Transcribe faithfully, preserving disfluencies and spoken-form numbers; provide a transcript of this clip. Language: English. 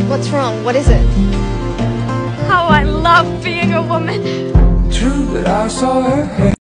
What's wrong? What is it? How I love being a woman. True that I saw her.